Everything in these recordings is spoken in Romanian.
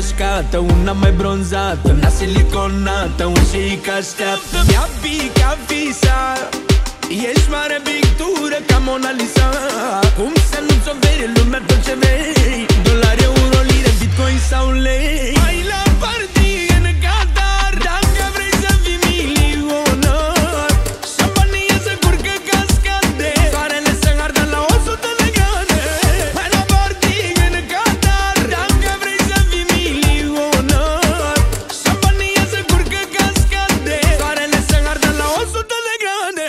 roșcată, una mai bronzată, una siliconată, un șeic așteaptă. Mi-a picat visa, ești mare pictură ca Mona Lisa. Cum să nu-ți oferi lumea tot ce vrei? Dolari, euro, lire, bitcoin sau lei. Hai la party în Qatar, dacă vrei să fii milionar. Șampanie să curgă cascade, soarele să ardă la 100 de grade. Hai la party în Qatar, dacă vrei să fii milionar. Șampanie să curgă cascade, soarele să ardă la 100 de grade.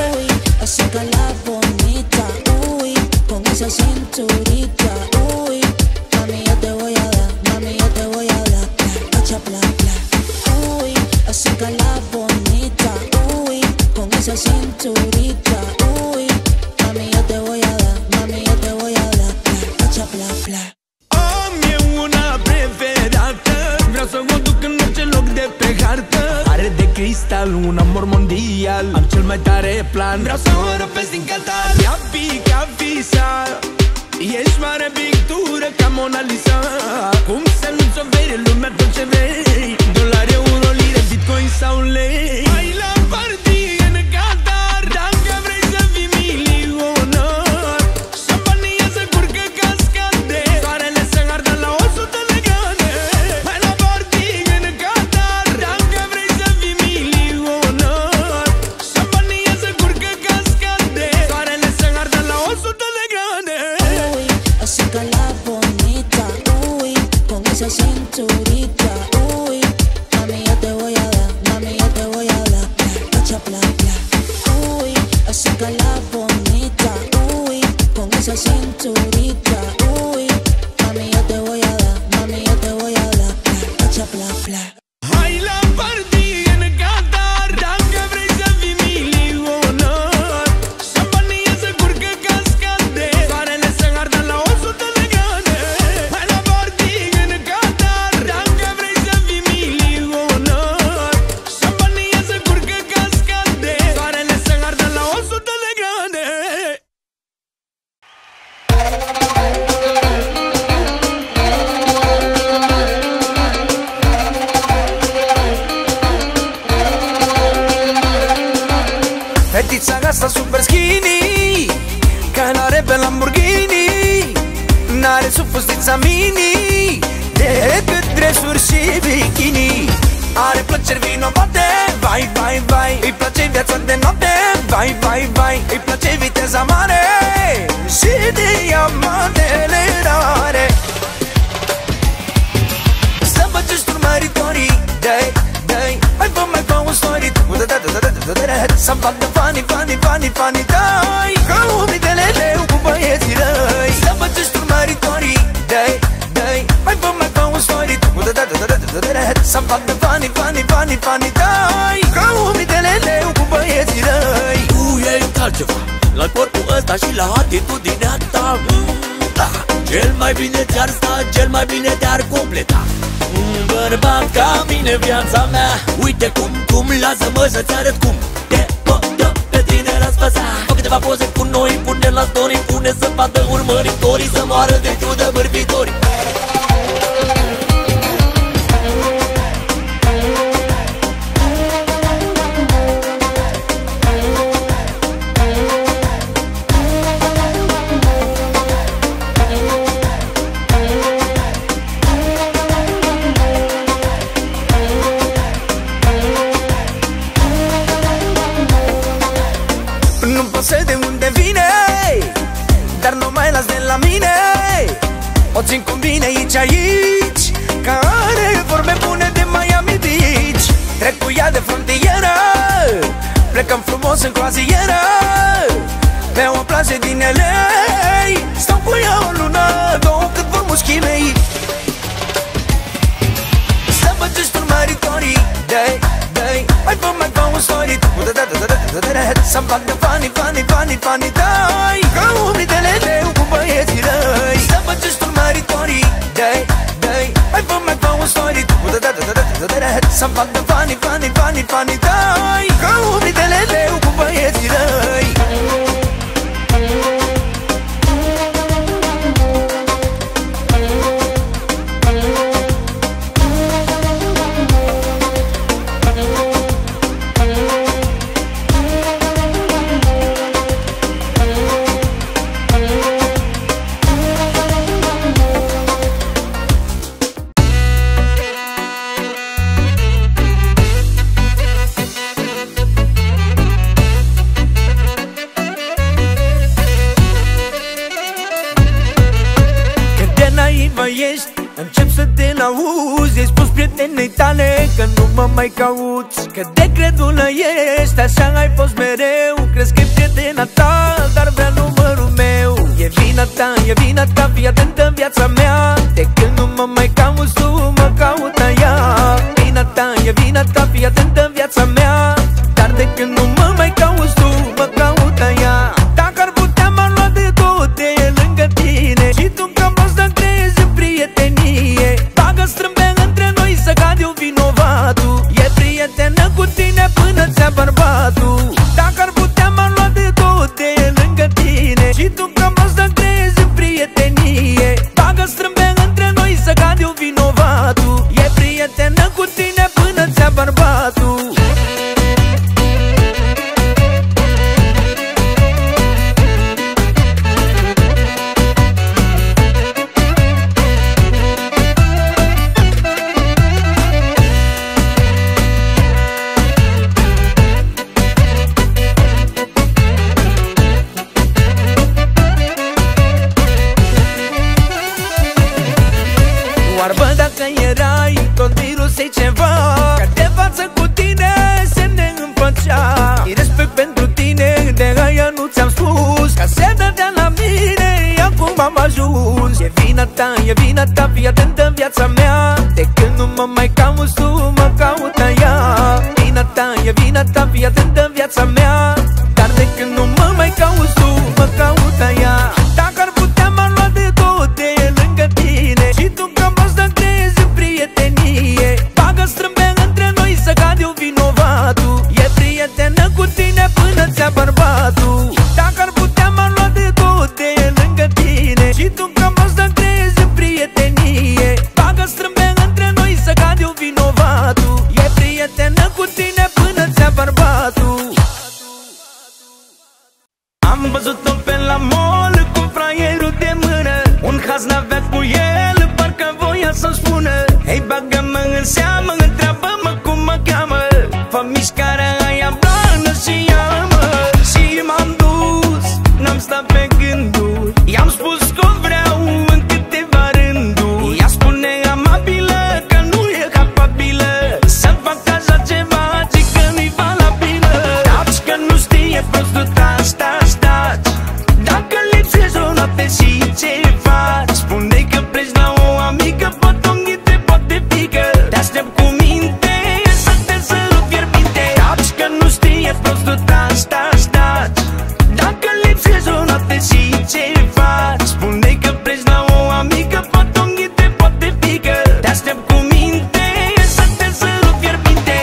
Así que la bonita, uy, con esa cinturita, uy, mami yo te voy a dar, mami yo te voy a dar, echa bla bla, uy, así que la bonita, uy, con esa cinturita, uy, mami yo te voy a dar, mami yo te voy a dar, echa bla bla. Am eu una preferată, vreau să o duc în orice loc de pe hartă. Are de cristal, un amor mondial, am cel mai tare plan, vreau să o răpesc din Qatar. Mi-a picat visa, ești mare pictură ca Mona Lisa. Cum să nu-ți oferi lumea tot ce vrei? Dolari, euro, lire, bitcoin sau lei. Hai la party în Qatar, dacă vrei să fii milionar. Șampanie să curgă cascade, soarele să ardă la 100 de grade. Hai la party în Qatar, dacă vrei să fii milionar. Șampanie să curgă cascade, soarele să ardă la 100 de grade. Uy, así que la bonita, uy, con esa cinturita, uy, mami yo te voy a dar, mami yo te voy a dar, echa bla bla. Uy, así que la bonita, uy, con esa cinturita, uy, mami yo te voy a dar, mami yo te voy a dar, echa bla bla. Hai la party în Qatar, dacă vrei să fii milionar. Șampanie să curgă cascade, soarele să ardă la 100 de grade. Hai la party în Qatar, dacă vrei să fii milionar. Șampanie să curgă cascade, soarele să ardă la 100 de grade. Fetița asta super skinny, care n-are pe Lamborghini, n-are sub fustița mini, decât dresuri și bikini. Are plăceri vinovate, vai, vai, vai, îi place viața de noapte, vai, vai, vai, îi place viteza mare și diamantele rare. Să băgești urmăritorii, dai, dai, hai fă mai fă un story. Să facă funny, funny, funny, funny, dai, ca umidele leu cu băieții răi. Să băgești urmăritorii, dai, dai, hai fă mai fă un story. Să facă funny, funny, funny, funny, dai, ca umidele leu cu băieții răi. Tu e altceva, la corpul ăsta și la atitudinea ta, da. Cel mai bine ți-ar sta, cel mai bine te-ar completa un bărbat ca mine, viața mea. Uite cum, lasă-mă să-ți arăt cum te pot pe tine răsfăța. Fă câteva poze cu noi, pune la story, pune să vadă urmăritorii, să moară de ciudă bârfitorii. Nu pasă de unde vine, dar nu mai las de la mine. O țin cu mine aici, că are vorbe bune de Miami Beach. Trec cu ea de frontieră, plecăm frumos în croazieră, pe o plajă din LA. Stau cu ea o lună, două cât vor mușchii mei. Să băgești urmăritorii, dai, dai, hai fă mai fă un story. Să-mi facă funny, funny, funny, funny, dai, ca umidele leu cu băieții răi. Să băgești urmăritorii, dai, dai, hai fă mai fă un story. Să-mi facă funny, funny, funny, funny, dai, ca umidele leu cu băieții răi. ești, încep să te lauzi. I-ai spus prietenei tale că nu mă mai cauți, că de credulă ești, așa ai fost mereu. Crezi că-i prietena ta, dar vrea numărul meu. E vina ta, fii atentă în viața mea. De când nu mă mai cauți tu, mă caută ea. E vina ta, fii atentă în viața mea. Dar de când nu mă mai cauți tu, mă caută ea. Dacă ar putea m-ar lua de tot de lângă tine, și tu că poți să crezi în prietenie. Bagă strâmbe între noi să cad eu vinovatul. E prietenă cu tine până ți-a bărbatul. Dacă ar putea m-ar lua de tot de lângă tine, și tu că poți să crezi în prietenie. Bagă strâmbe între noi să cad eu vinovatul. E prietenă cu tine până ți-a bărbatul. Oarbă dacă erai, tot virus-i ceva, că de față cu tine se ne împăcea. E respect pentru tine, de aia nu ți-am spus, că se dădea la mine, acum am ajuns. E vina ta, fii atentă în viața mea. De când nu mă mai cauți tu, mă caută ea. E vina ta, fii atentă în viața mea. Dar de când nu mă mai cauți tu, mă caută ea. Dacă ar putea m-ar lua de tot de lângă tine, și tu că poți să crezi în prietenie. Bagă strâmbe între noi să cad eu vinovatul. E prietenă cu tine până ți-a bărbatul. Dacă ar putea m-ar lua de tot de lângă tine, și tu că poți să crezi în prietenie. Bagă strâmbe între noi să cad eu vinovatul. E prietenă cu tine până ți-a bărbatul. Am văzut-o pe la mall cu fraierul de mână, un haz n-avea cu el, parcă voia să-mi spună: hei, bagă-mă în seamă, întreabă-mă cum mă cheamă. Fă mișcarea aia blană și ia-mă. Și m-am dus, n-am stat pe gânduri, i-am spus că o vreau în câteva rânduri. Ea spune amabilă că nu e capabilă să fac așa ceva, ci că nu-i valabilă. Taci că nu știe prostul, taci. Dacă lipsești o noapte și ce faci, spune-i că pleci la o amică, poate o înghite, poate pică. Te aștept cu minte, să te sărut fierbinte. Taci că nu știe prostul, taci. Dacă lipsești o noapte și ce faci, spune-i că pleci la o amică, poate o înghite, poate pică. Te aștept cu minte, să te sărut fierbinte.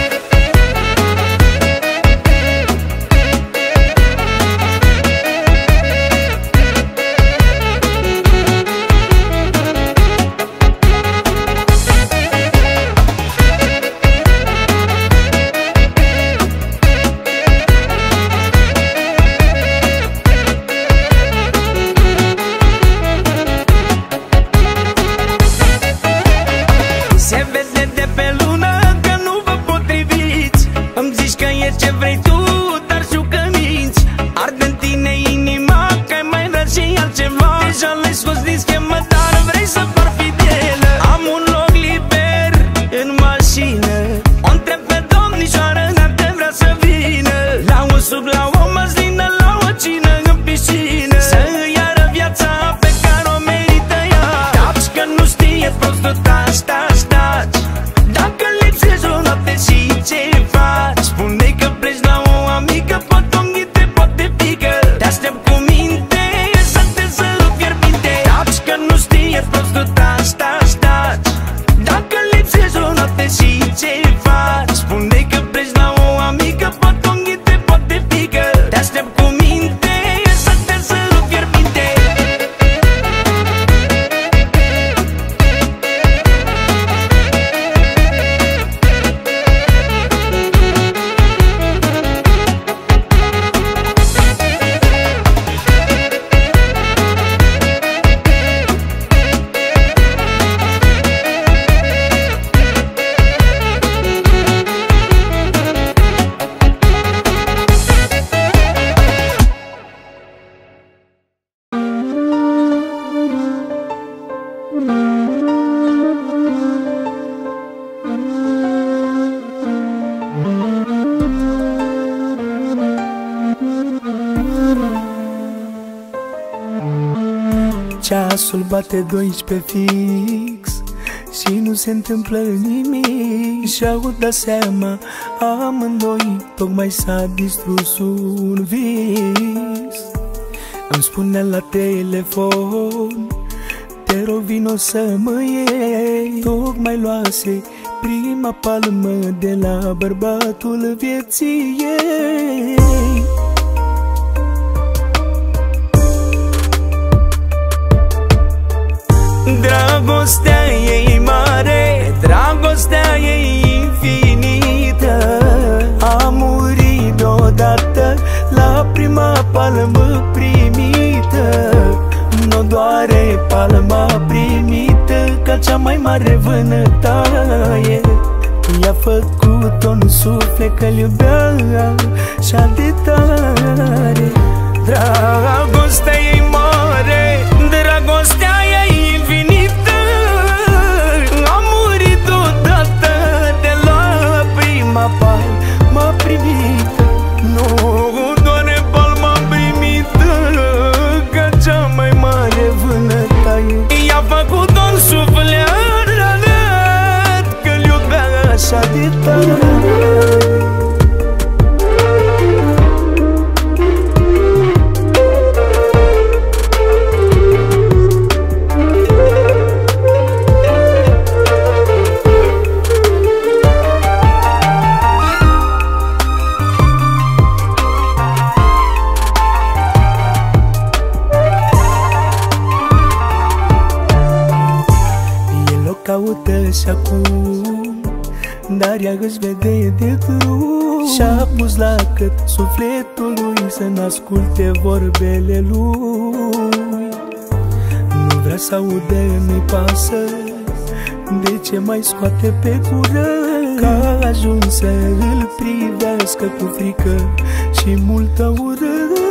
Se vede de pe lună că nu vă potriviți. Îmi zici că e ce vrei tu, dar știu că minți. Arde în tine inima, că-ai mai vrea și altceva. Deja l-ai scos din schemă, dar vrei să par fidelă. Am un loc liber în mașină, o întreb pe domnișoară dacă vrea să vină. La un sub, la o măslină, la o cină în piscină, să îi ară viața pe care o merită ea. Taci că nu știe prostul, taci. Dacă lipsești o noapte și ce faci, spune-i că pleci la o amică, poate o înghite, poate pică. Te aștept cu minte, să te sărut fierbinte. Taci că nu știe prostul, taci. Dacă lipsești o noapte și ce faci, spune-i că pleci la o amică, poate o înghite, poate pică. Te aștept cu minte, să te sărut fierbinte. Ceasul bate 12 fix și nu se întâmplă nimic. Și-au dat seama amândoi, tocmai s-a distrus un vis. Îmi spunea la telefon, te rog vino să mă iei. Tocmai luase prima palmă de la bărbatul vieții ei. Dragostea ei mare, dragostea ei infinită. A murit deodată la prima palmă primită. Nu doare palma primită, ca cea mai mare vânătaie. I-a făcut-o în suflet că-l iubea așa de tare. Dragostea ei mare, dragostea ei infinită. A murit odată de la prima palmă primită. Nu doare palma primită, ca cea mai mare vânătaie. I-a făcut-o în suflet că-l iubea așa de tare. Caută și acum, dar ea își vede de drum. Și-a pus la cât sufletul lui să n-asculte vorbele lui. Nu vrea să audă, nu-i pasă de ce mai scoate pe gură. Că ajuns să îl privească cu frică și multă ură.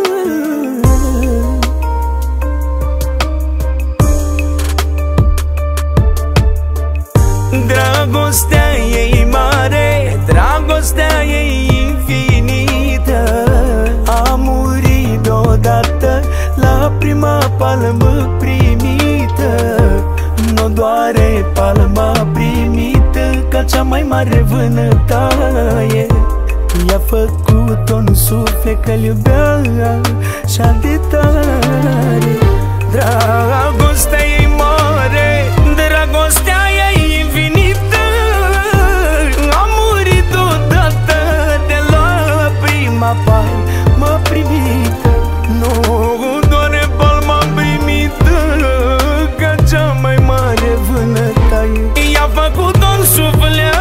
Dragostea ei mare, dragostea ei infinită. A murit deodată la prima palmă primită. Nu doare palma primită, ca cea mai mare vânătaie. I-a făcut-o în suflet că-l iubea așa de tare. Dragostea ei mare, dragostea ei infinită. A murit odată de la prima palmă primită. Nu doare palma primită, ca cea mai mare vânătaie. I-a făcut-o în suflet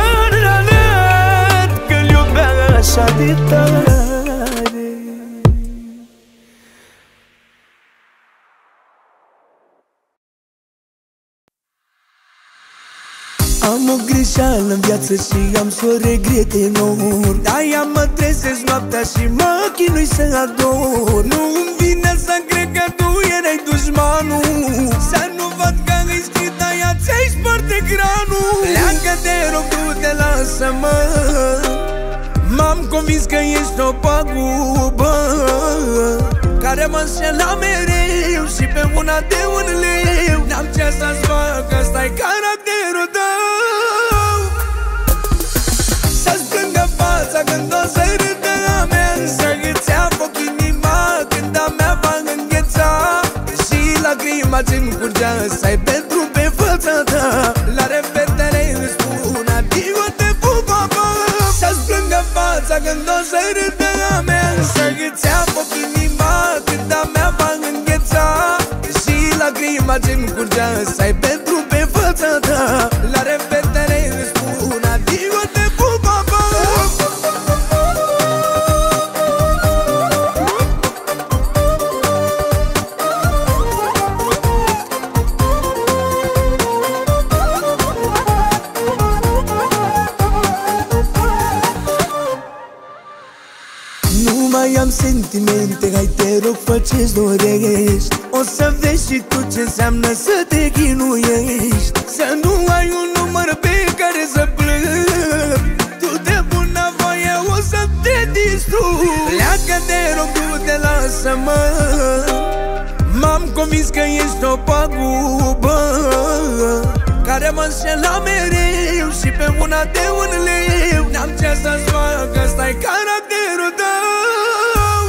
că-l iubea așa de tare. Am o greșeală în viață și am să o regret enorm. De-aia mă trezesc noaptea și mă chinui să ador. Nu-mi vine să cred că tu erai dușmanul, să nu văd că îi scris, de-aia ți-ai spart ecranul. Pleacă, te rog, du-te, lasă-mă. M-am convins că ești o pagubă care mă înșela mereu și pe una de un leu. N-am ce să-ți fac, ăsta-i caracterul tău. Să-ți plângă fața când o să râdă a mea, să îți ia foc inima când a mea va îngheța. Și lacrima ce-mi curgea să-i pentru pe fața ta. La revedere îți spun adio, te pup, papa. Să-ți plângă fața când o să râdă a mea, să îți ia foc inima când a mea va îngheța. Și lacrima ce-mi curgea să-i pentru pe fața ta. La revedere îți spun adio, te pup, papa. Nu mai am sentimente, hai te rog fă ce-ți dorești. O să vezi și tu ce înseamnă să te chinuiești. Să nu ai un număr pe care să plâng. Tu de bunăvoie o să te distrugi. Pleacă te rog, du-te, lasă-mă. M-am convins că ești o pagubă care mă înșela mereu și pe una de un leu. N-am ce să-ți fac, ăsta-i caracterul tău.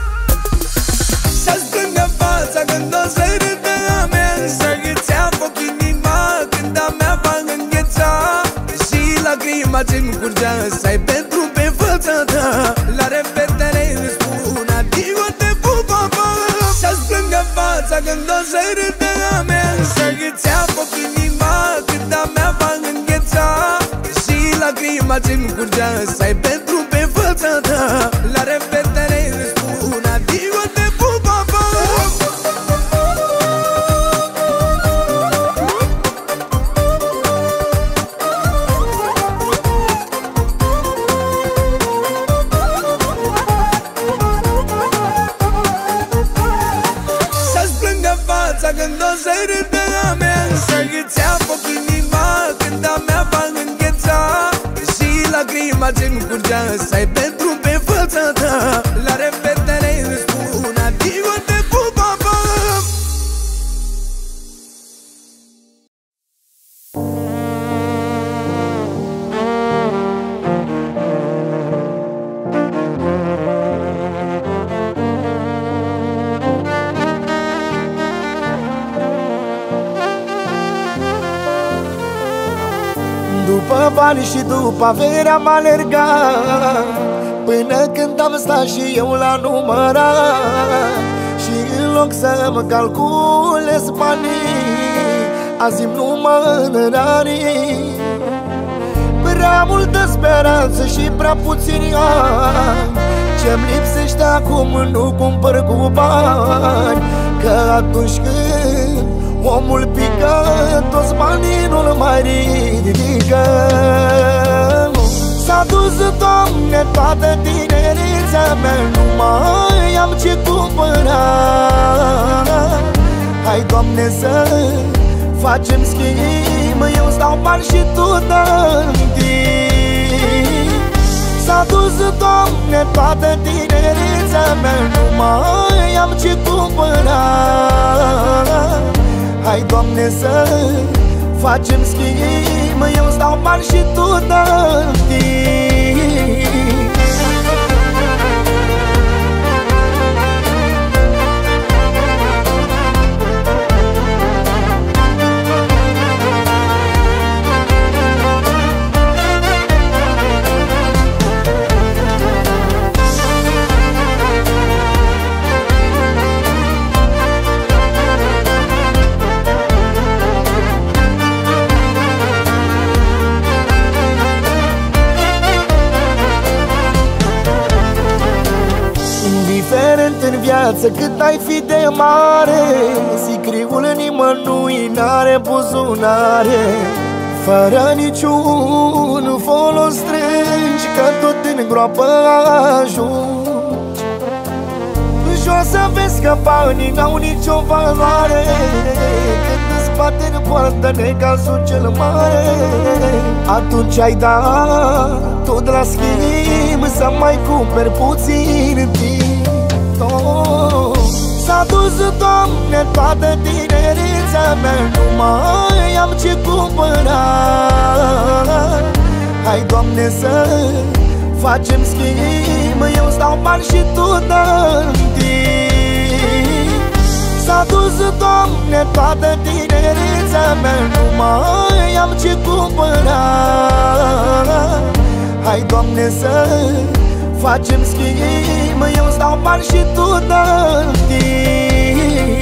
Să-ți plângă fața când o să râdă a mea, să îți ia foc inima când a mea va îngheța. Și lacrima ce-mi curgea să-i pentru pe fața ta. La repetare îți spun adio, te pup, papa. Să-ți plângă fața când o să râdă a mea, să îți ia foc inima când a mea va îngheța. Și lacrima ce-mi curgea să-i pentru pe fața ta. La repetare îți spun adio, te pup, papa. Să-ți plângă fața când o să râdă a mea, să îți ia foc inima când a mea va îngheța. Și lacrima ce-mi curgea să-i pentru pe fața ta. La repetare îți spun adio, te pup, papa. După bani și după avere am alergat, până când am stat și eu la numărat. Și în loc să-mi calculez banii, azi-mi numărării. Prea multă speranță și prea puțini ani, ce-mi lipsește acum nu cumpăr cu bani. Că atunci când omul pică, toți banii nu-l mai ridică. S-a dus, Doamne, toată tinerețea mea, nu mai am ce cumpăra. Hai, Doamne, să facem schimb, eu stau bani și tu dă-mi timp. S-a dus, Doamne, toată tinerețea mea, nu mai am ce cumpăra. Hai, Doamne, să facem schimb, eu stau bani și tu dă-mi timp. În viață cât ai fi de mare, sicriul nimănui n-are buzunare. Fără niciun folos strângi, că tot în groapă ajungi. Jos să vezi că banii n-au nicio valoare, când îți bate în poartă necazul cel mare. Atunci ai dat tot la schimb, să mai cumperi puțin timp. S-a dus, Doamne, toată tinerețea mea, nu mai am ce cumpăra. Hai, Doamne, să facem schimb, eu stau bani și tu dă-mi timp. S-a dus, Doamne, toată tinerețea mea, nu mai am ce cumpăra. Hai, Doamne, să facem schimb, eu stau bani și tu dă-mi timp.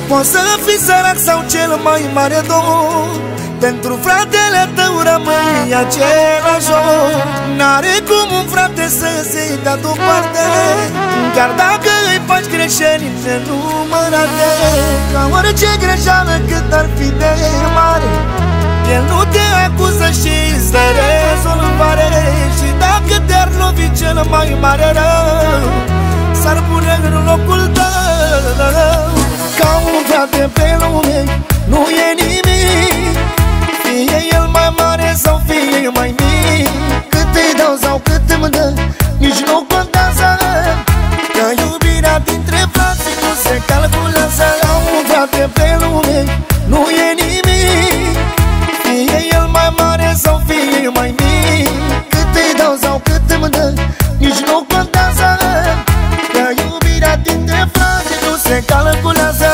Poți să fii sărac sau cel mai mare dor, pentru fratele tău rămâi același om. N-are cum un frate să se dea deoparte, chiar dacă îi faci greșeli nenumărate. Ca orice greșeală cât ar fi de mare, el nu te acuză și îți dă rezolvare. Și dacă te-ar lovi cel mai mare rău, s-ar pune în locul tău. Ca un frate pe lume nu e nimic, fie el mai mare sau fie mai mic. Cât îi dau sau cât îmi dă, nici nu contează, că iubirea dintre frații nu se calculează. Ca un frate pe lume nu e nimic, fie el mai mare sau fie mai mic. Cât îi dau sau cât îmi dă, nici nu contează, că iubirea dintre frații nu se calculează.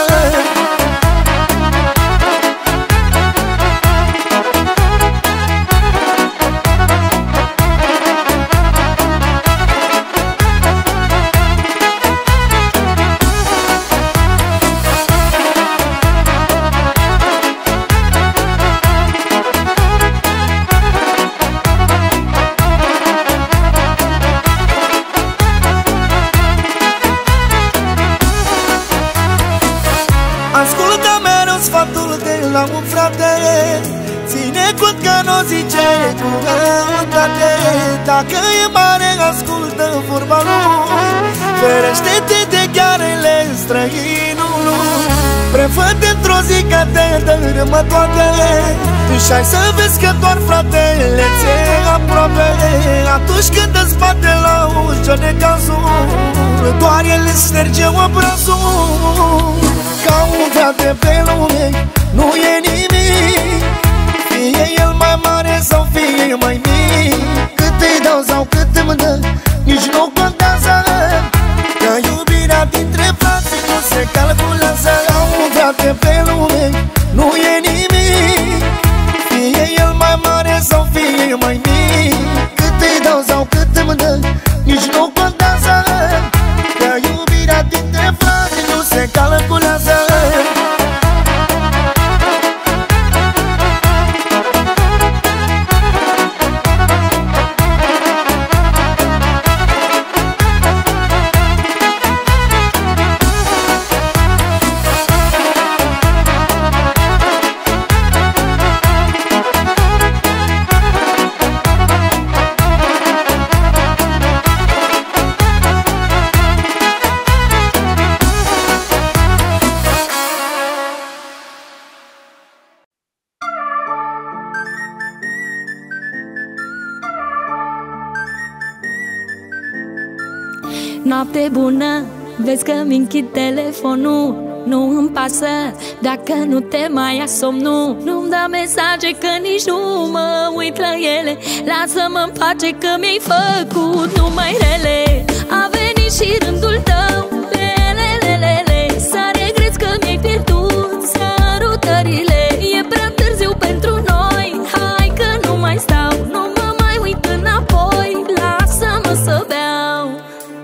Ascultă mereu sfatul de la un frate, ține cont că nu zice cu răutate. Dacă e mare, ascultă vorba lui, ferește-te de ghearele străinului. Prefă-te într-o zi că te dărâmă toate, și hai să vezi că doar fratele ți-e aproape. Atunci când îți bate la ușă de cazul, doar el îți șterge obrazul. Ca un frate pe lume nu e nimic, fie el mai mare sau fie mai mic. Cât îi dau sau cât îmi dă, nici nu contează, că iubirea dintre frații nu se calculează. Ca un frate pe lume nu e nimic, fie el mai mare sau fie mai mic. Cât îi dau sau cât îmi dă, nici nu contează, că iubirea dintre frații nu se calculează. Noapte bună, vezi că-mi închid telefonul. Nu îmi pasă dacă nu te mai ia somnul. Nu-mi da mesaje că nici nu mă uit la ele. Lasă-mă-n pace că mi-ai făcut numai rele. A venit și rândul tău, lelelelele, să regreți că mi-ai pierdut sărutările. E prea târziu pentru noi, hai că nu mai stau, nu mă mai uit înapoi, lasă-mă să beau.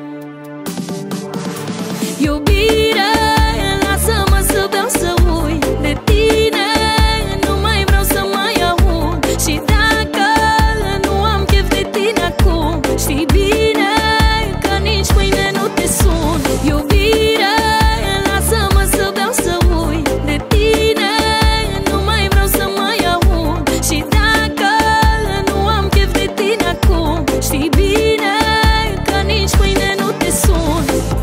Iubire, lasă-mă să beau, să uit de tine, nu mai vreau să mai aud. Și dacă nu am chef de tine acum, știi bine că nici mâine nu te sun. Iubire, lasă-mă să beau, să uit de tine, nu mai vreau să mai aud. Și dacă nu am chef de tine acum, știi bine că nici mâine nu te sun.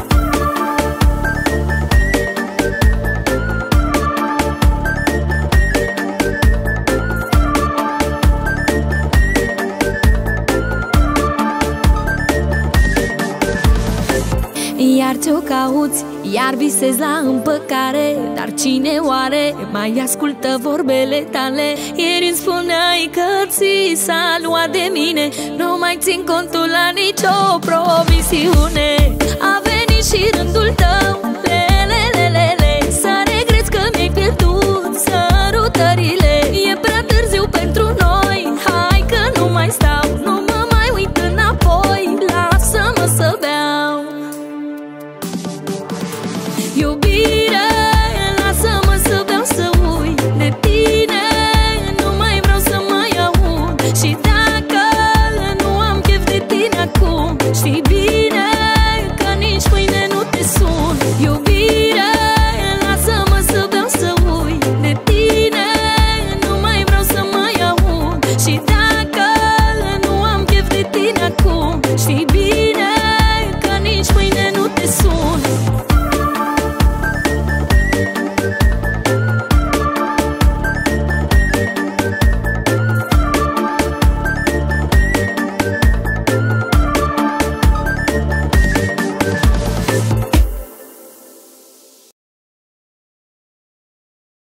Iar ți-o cauți, iar visezi la împăcare. Dar cine oare mai ascultă vorbele tale? Ieri îmi spuneai că ți s-a luat de mine, nu mai țin contul la nicio promisiune. A venit și rândul tău, lelelelele, să regreți că mi-ai pierdut sărutările. E prea târziu pentru noi, hai că nu mai stau, nu mă mai uit înapoi, lasă-mă să beau. Iubire, lasă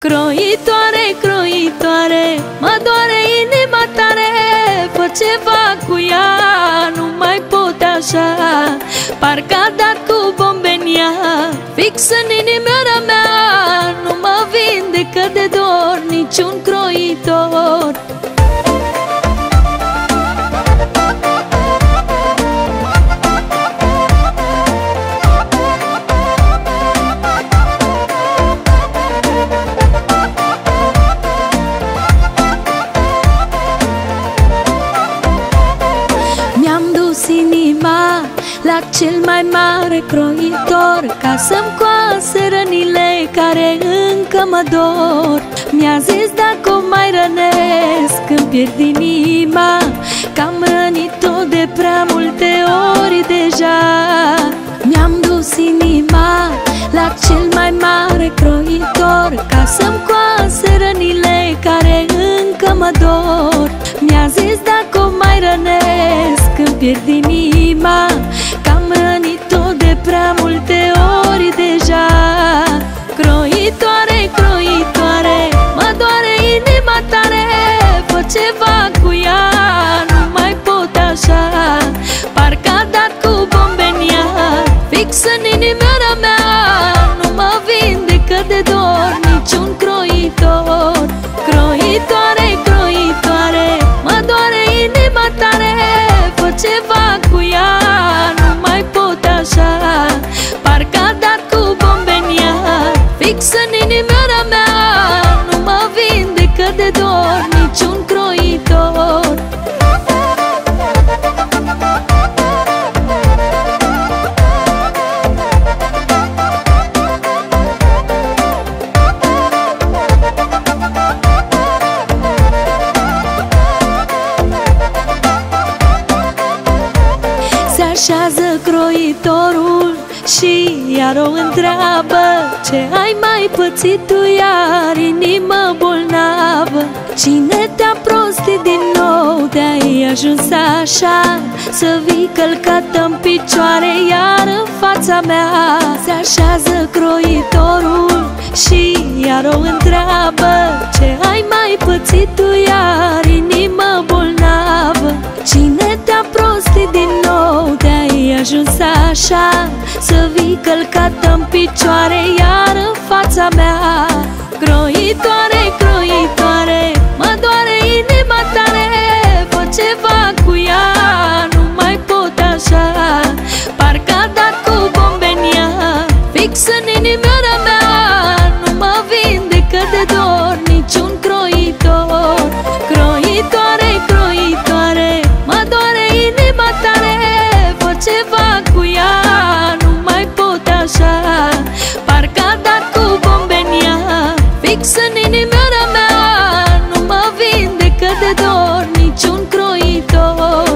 Croitoare, croitoare, mă doare inima tare. Fă ceva cu ea, nu mai pot așa. Parcă a dat cu bombenia fix în inimioara mea. Nu mă vindecă de dor niciun croitor. La cel mai mare croitor, ca să-mi coase rănile care încă mă dor. Mi-a zis dacă o mai rănesc îmi pierd inima, că am rănit-o de prea multe ori deja. Mi-am dus inima la cel mai mare croitor, ca să-mi coase rănile care încă mă dor. Mi-a zis dacă o mai rănesc îmi pierd inima, că am rănit-o de prea multe ori deja. Croitoare, croitoare, mă doare inima tare. Fă ceva cu ea, nu mai pot așa. Parcă a dat cu bombenia fix în inimioara mea. Nu mă vindecă de dor niciun croitor. Croitoare, croitoare, mă doare inima tare. Fă ceva cu ea, nu mai pot așa. Parcă a dat cu bombenia fix în inimioara mea. Nu mă vindecă de dor niciun croitor. Așează croitorul și iar o întreabă: ce ai mai pățit tu iar, inimă bolnavă? Cine te-a prostit din nou, de-ai ajuns așa? Să vii călcată-n picioare iar în fața mea. Se așează croitorul și iar o întreabă: ce ai mai pățit tu iar, inimă bolnavă? Cine te-a prostit din nou, de-ai ajuns așa? Să vii călcată-n picioare iar în fața mea. Croitoare, croitoare, mă doare inima tare. Fă ceva cu ea, nu mai pot așa. Parcă a dat cu bombenia fix în inimioara mea. Nu mă vindecă de dor niciun croitor. Croitoare, croitoare, mă doare inima tare. Fă ceva cu ea, nu mai pot așa. Parcă a dat cu bombenia fix în inimioara mea. Nu mă vindecă de dor niciun croitor.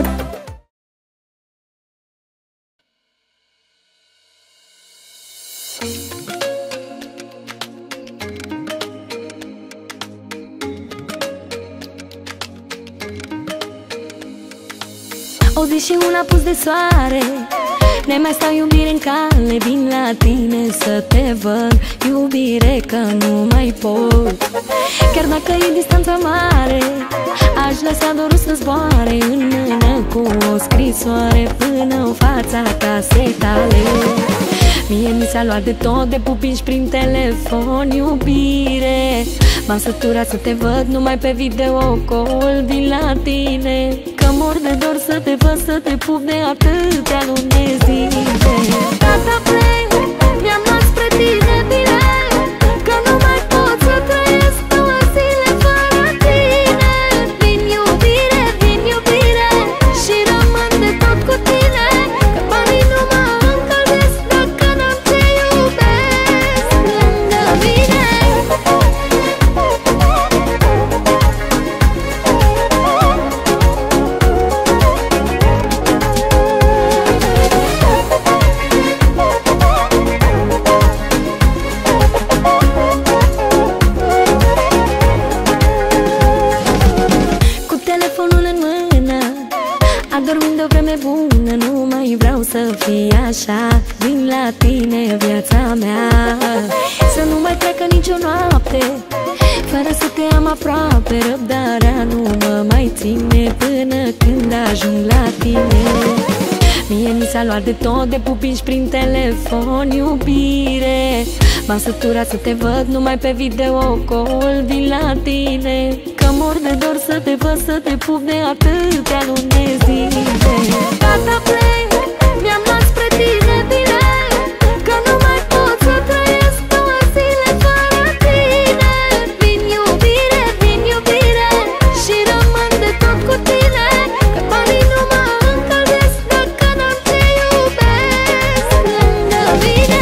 O zi și un apus de soare, ne mai stau iubire în cale. Vin la tine să te văd, iubire, că nu mai pot. Chiar dacă e distanța mare, aș lăsa dorul să zboare în mână cu o scrisoare până în fața casei tale. Mie mi s-a luat de tot de pupici prin telefon, iubire. M-am săturat să te văd numai pe video call. Vin la tine că mor de dor să te văd, să te pup de atâtea luni de zile. Gata, play, mi-am luat spre tine direct, că nu mai pot să trăiesc 2 zile fără tine. Vin iubire și rămân de tot cu tine, că banii nu mă încălzesc dacă n-am ce iubesc lângă mine. Adormind o vreme bună, nu mai vreau să fie așa. Vin la tine, viața mea, să nu mai treacă nicio noapte noapte. Fără să te am aproape, răbdarea nu mă mai ține până când ajung la tine. Mie mi s-a luat de tot, de pupinși prin telefon, iubire. M-am săturat să te văd numai pe video call, vin la tine, că mor de dor să te văd, să te pup de atâtea luni de zile. Gata, plec, mi-am luat spre tine bine, că nu mai pot să trăiesc 2 zile fără tine. Vin iubire, și rămân de tot cu tine, că banii nu mă încălzesc dacă n-am te iubesc lângă mine.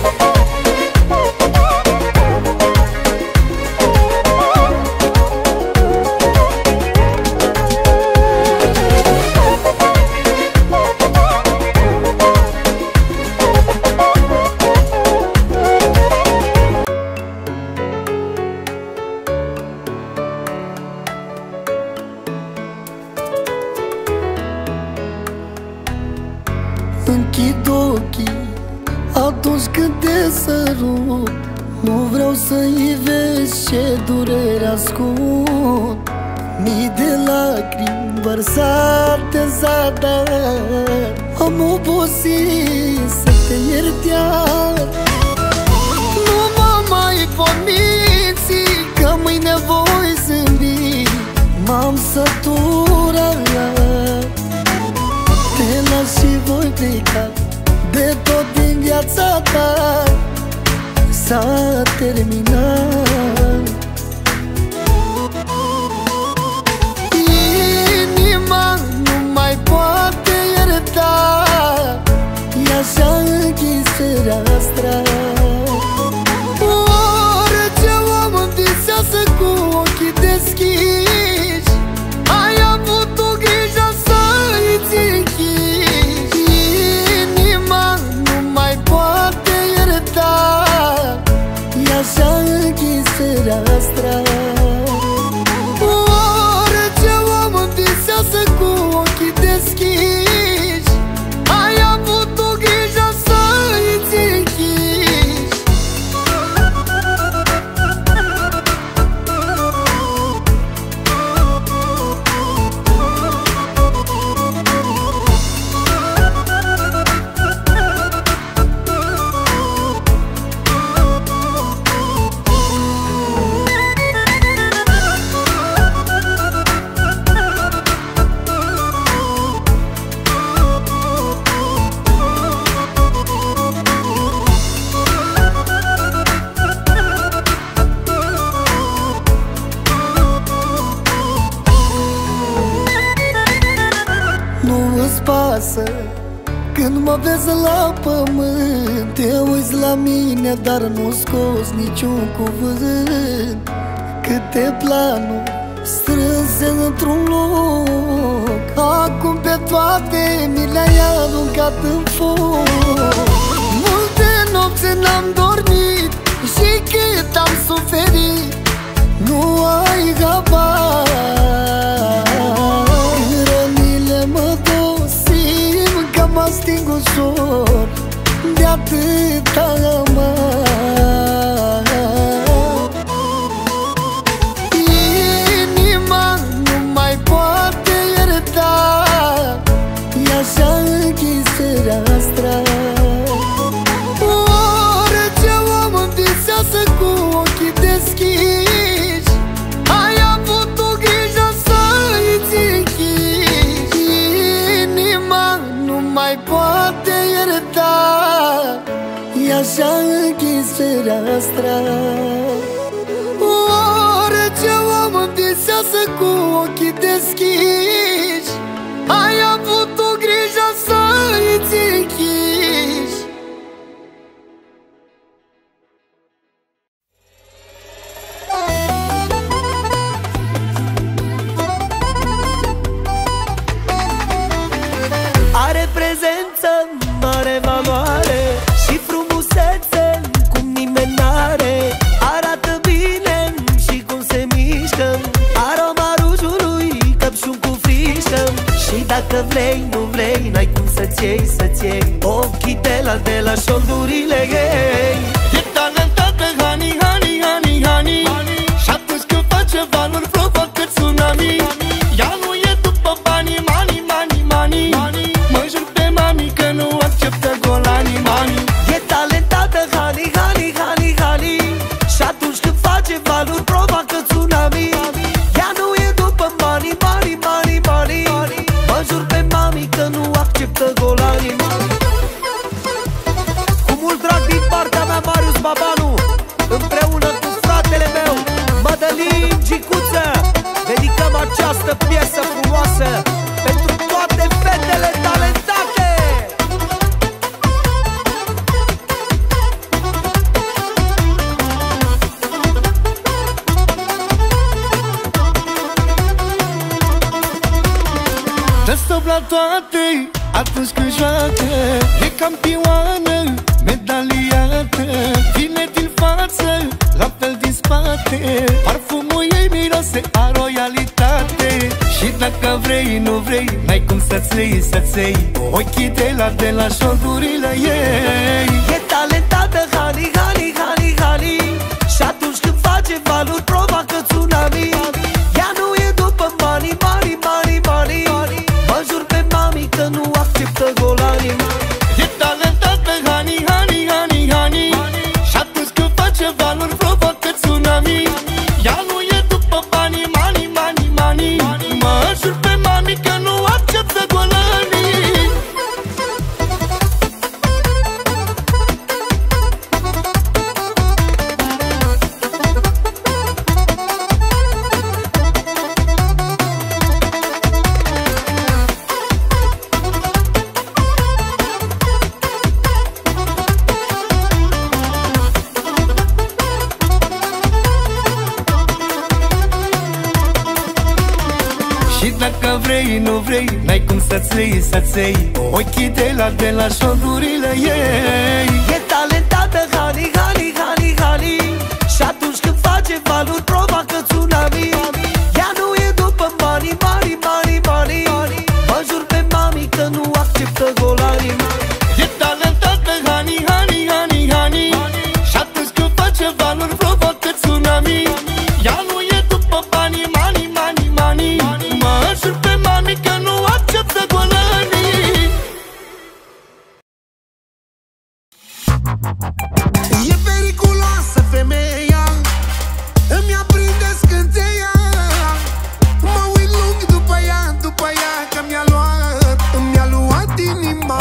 Închid ochii atunci când te sărut, nu vreau să-i vezi ce durere ascund. Mii de lacrimi vărsate în zadar, am obosit să te iert iar. Nu mă mai pot minți că mâine voi zâmbi, m-am săturat. Te las și voi pleca, de tot din viața ta s-a terminat. Inima nu mai poate ierta, e așa închis fereastra. Orice om visează cu ochii deschiși, ai avut o grijă să-i închiși. Inima nu mai poate ierta, e așa închis fereastra. Orice om visează cu ochii deschiși, ai avut o grijă să-i închiși. Nu îți pasă când mă vezi la pământ, te uiți la mine, dar nu scoți niciun cuvânt. Câte planuri strânse într-un loc, acum pe toate mi le-ai aruncat în foc. Multe nopți n-am dormit și cât am suferit, nu ai habar. Rănile mă dosim că mă sting ușor de atâta amar. Inima nu mai poate ierta, e așa închis fereastra. Orice om visează cu ochii deschiși, ai avut o grijă să-i închiși. Inima nu mai poate ierta, e așa închis fereastra. Orice om visează cu ochii deschiși, ai avut o grijă să-i închiși. Are prezență, mare valoare și frumusețe cum nimeni n-are. Arată bine și cum se mișcă, aroma rujului, căpșun cu frișcă. Și dacă vrei, nu vrei, n-ai cum să-ți iei, să-ți iei ochii de la șoldurile ei. E talentată, honey, honey, honey, honey. la toate atunci când joacă. E campioană, medaliată, vine din față, la fel din spate. Parfumul ei miroase a royalitate. Și dacă vrei, nu vrei, n-ai cum să-ți iei, să-ți iei ochii de la șoldurile ei. E talentată, honey, honey, honey, honey. Și atunci când face valuri, provoacă tsunami. Ea nu e după money, money, money, money. Mă jur pe mami că nu acceptă golanii. E talentată, honey, honey, honey, honey. Și atunci când face valuri, provoacă tsunami. Ea nu e după banii, money, money, money. Mă jur pe mami că nu acceptă golanii. Și dacă vrei, nu vrei, n-ai cum să-ți iei, să-ți iei ochii de la șoldurile ei. E talentată, honey, honey, honey, honey. Și atunci când face valuri, provoacă tsunami. Ea nu e după money, money, money, money. Mă jur pe mami că nu acceptă golanii. E talentată, honey, honey, honey, honey. Și atunci când face valuri, provoacă tsunami. Ea nu e după banii, money, money, money. Mă jur pe mami că nu acceptă golanii. E periculoasă femeia, îmi aprinde scânteia. Mă uit lung după ea, că mi-a luat inima.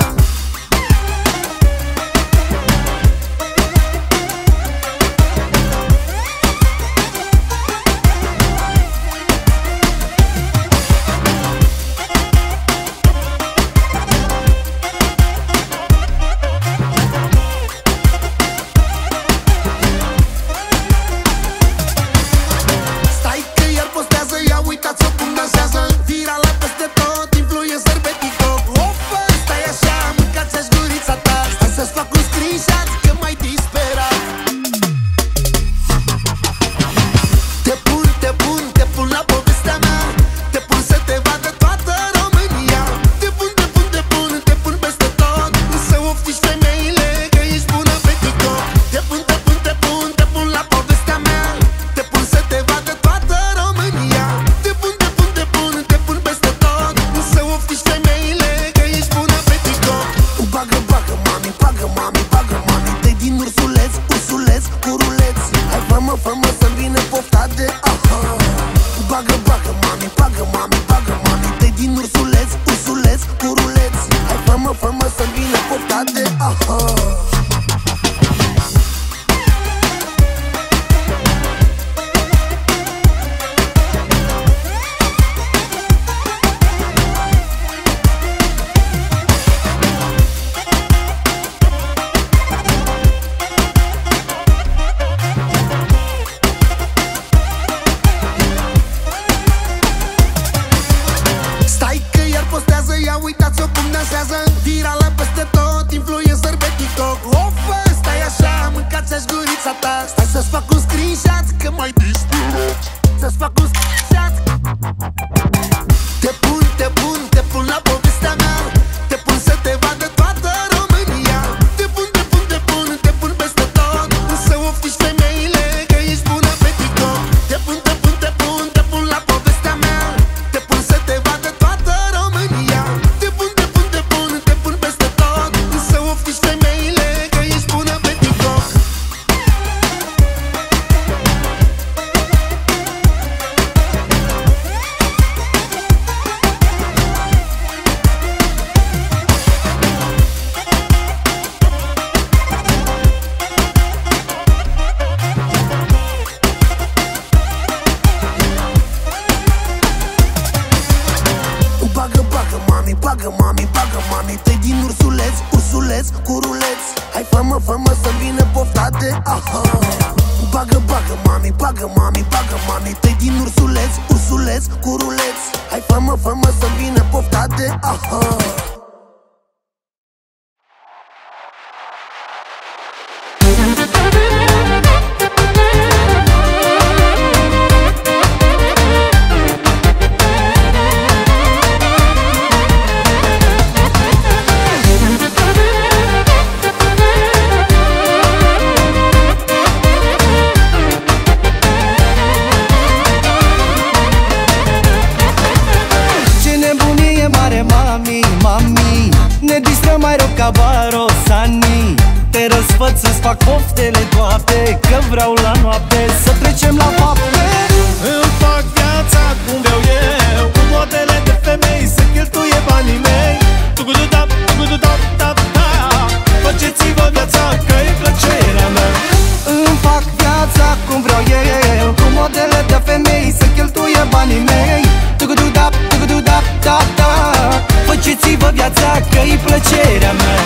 Stai că iar postează, ia uitați-o cum dansează. Virală peste tot, influencer pe TikTok. Ofă, stai așa, mâncați-și gurița ta. Stai să-ți fac un screenshot, că m-ai disperat. Te pun la povestea mea. Te pun să te vadă toată România. Te pun peste tot. Să oftici femeile că ești bună pe TikTok. Te pun la povestea mea. Te pun să te vadă toată România. Te pun peste tot. Să oftici femeile că ești bună pe TikTok. Bagă mami, dă-i din ursuleț, curuleț. Hai fă-mă să-mi vină pofta de aha. Bagă mami, dă-i din ursuleț, curuleț. Hai fă-mă să-mi vină pofta de aha. Stai că iar postează, ia uitați-o cum dansează. Virală peste tot, influencer pe TikTok. Ofă, stai așa, mâncați-și gurița ta. Stai să-ți fac un screenshot, că m-ai disperat. Să-ți fac un screenshot. Te pun la povestea mea. Te pun să te vadă toată România. Te pun peste tot. Să oftici femeile că ești bună pe TikTok. Te pun la povestea mea. Te pun să te vadă toată România. Te pun peste tot. Să oftici femeile că ești bună pe TikTok. Bagă mami, dă-i din ursuleț, curuleț. Hai fă-mă să-mi vină pofta de aha. Bagă mami, dă-i din ursuleț, ursuleț cu ruleț. Hai fă-mă, fă-mă să-mi vină pofta de aha. Mai rău ca Barosani. Te răsfăț, îți fac poftele toate, că vreau la noapte să trecem la fapte. Îmi fac viața cum vreau eu, cu modele de femei, să cheltuie banii mei. Tugududap, tugududap, tap, tap. Faceți-vă viața, că-i plăcerea mea. Îmi fac viața cum vreau eu, cu modele de femei, să cheltuie banii mei. Tugududap, tugududap, tap, tap. Faceți-vă viața, că-i plăcerea mea.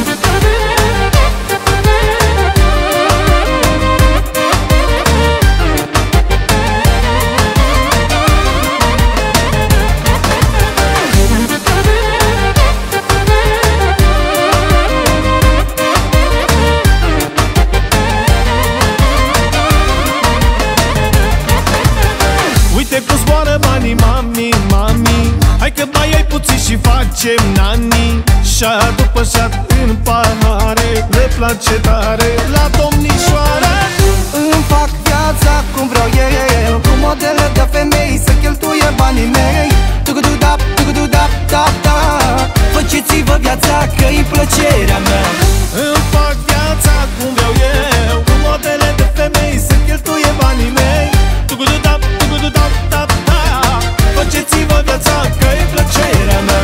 Uite cum zboară banii, mami, mami. Hai că mai ai puțin și facem nani. Șa după șat în pahare, le place tare la domnișoara. Îmi fac viața cum vreau eu, cu modele de femei, să cheltuie banii mei. Tugududap, tugududap, tap, tap. Faceți-vă viața, că-i plăcerea mea. Îmi fac viața cum vreau eu, cu modele de femei, să cheltuie banii mei. Tugududap, tugududap, tap, tap. Faceți-vă viața, că-i plăcerea mea.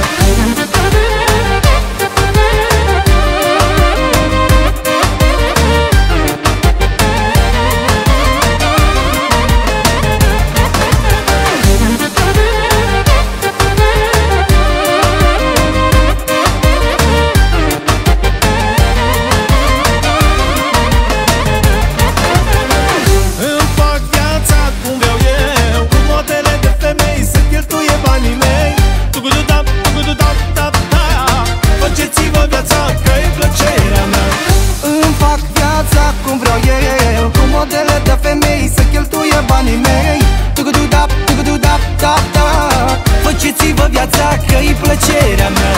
Faceți-vă viața, că-i plăcerea mea.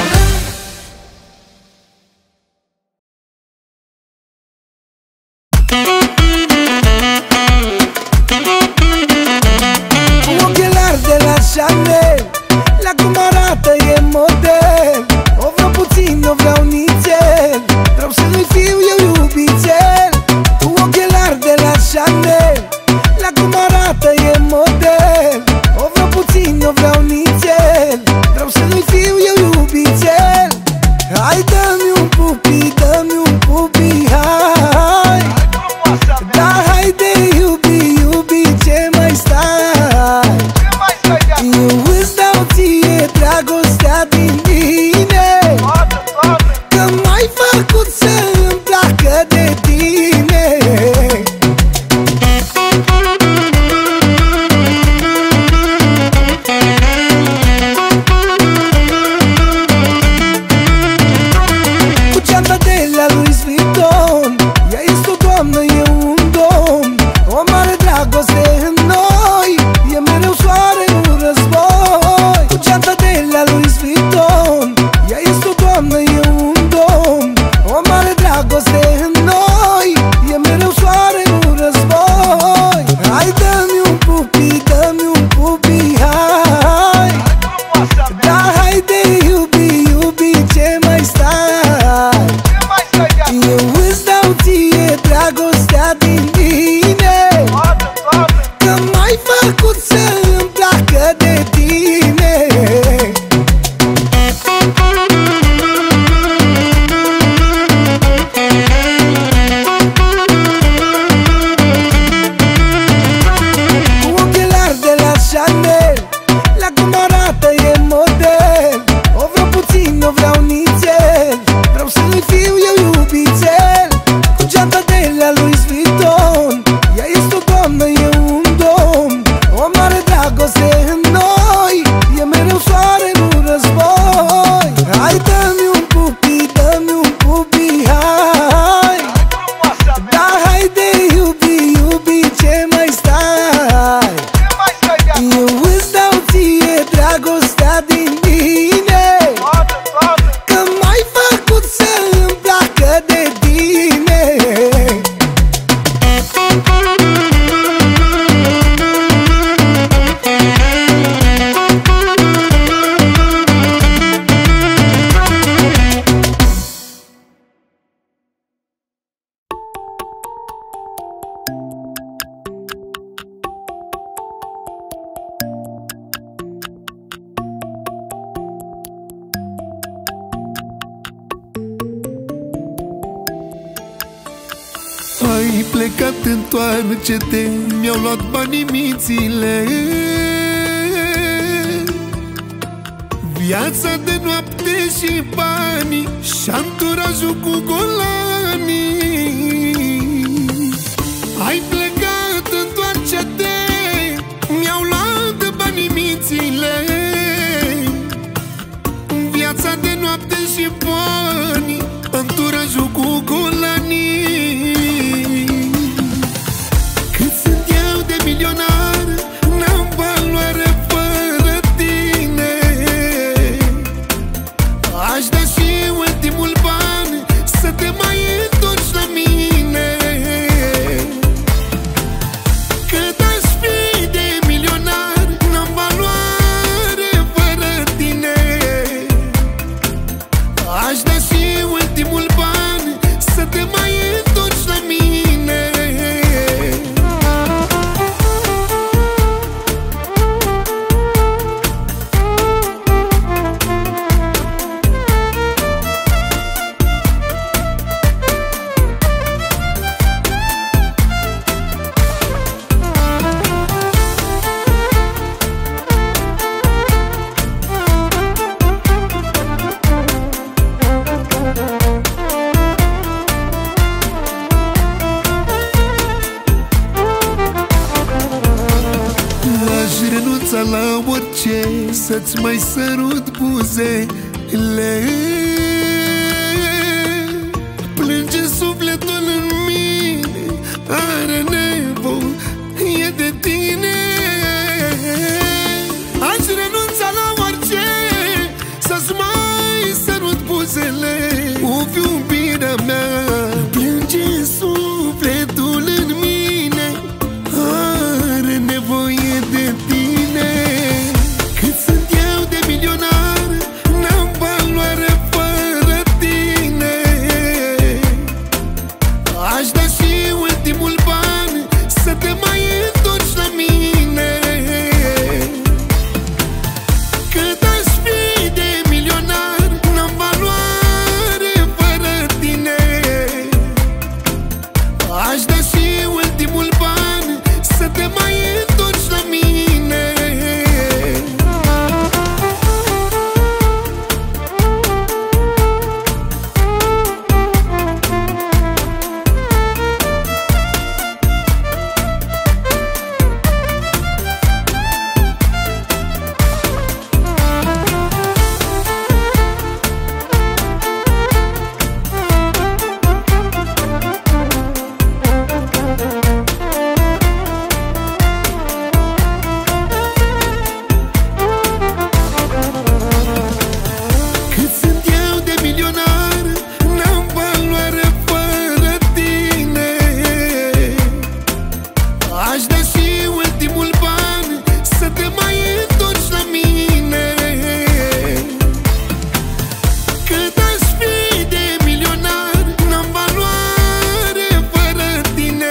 Ochelari de la Chanel, la cum arată e model. O vreau puțin, o vreau nițel, vreau să-i fiu eu iubițel. Cu ochelari de la Chanel, la cum arată e model. O vreau puțin, o vreau nițel, vreau să-i fiu eu iubițel. Hai dă-mi un pupi, dă-mi un pupi, hai. Da, haide iubi, iubi, ce mai stai? Eu îți dau ție dragostea din mine, că m-ai făcut să-mi placă de tine. Cu ceanta de la Louis Vuitton, ea este o doamnă, eu un domn. O mare dragoste în noi, e mereu soare, nu război. Cu ceanta de la Louis Vuitton, ea este o doamnă, eu un domn. O mare dragoste în noi, e mereu soare, nu război. Hai dă-mi un pupi, dă-mi un pupi, hai. Da, haide iubi, iubi, ce mai stai? Eu îți dau ție dragostea din mine, că m-ai făcut să-mi placă de tine. Cu ochelari de la Chanel, la cum arată e model. O vreau puțin, o vreau nițel, vreau să-i fiu eu iubițel. Cu geanta de la Louis Vuitton, ea este o doamnă, eu un domn. O mare dragoste în plecat, întoarce-te, mi-au luat banii mințile. Viața de noapte și banii și anturajul cu golanii. Ai plecat, întoarce-te, mi-au luat banii mințile. Viața de noapte și banii, anturajul cu golanii. Cât sunt eu de milionar, n-am valoare fără tine. Aș da și ultimul ban să te mai întorci la mine. Cât aș fi de milionar, n-am valoare fără tine. Aș da și ultimul ban să te mai întorci la mine. Aș renunța la orice să-ți mai sărut buzele. Plânge sufletul în mine, are nevoie de tine. Aș renunța la orice să-ți mai sărut buzele. O fi iubirea mea, plânge sufletul în mine, are nevoie de tine. Cât sunt eu de milionar, n-am valoare fără tine. Aș da și ultimul ban să te mai întorci la mine. Cât aș fi de milionar, n-am valoare fără tine. Aș da și ultimul ban să te mai întorci la mine. Cât sunt eu de milionar, n-am valoare fără tine. Aș da și ultimul ban să te mai întorci la mine. Cât aș fi de milionar, n-am valoare fără tine.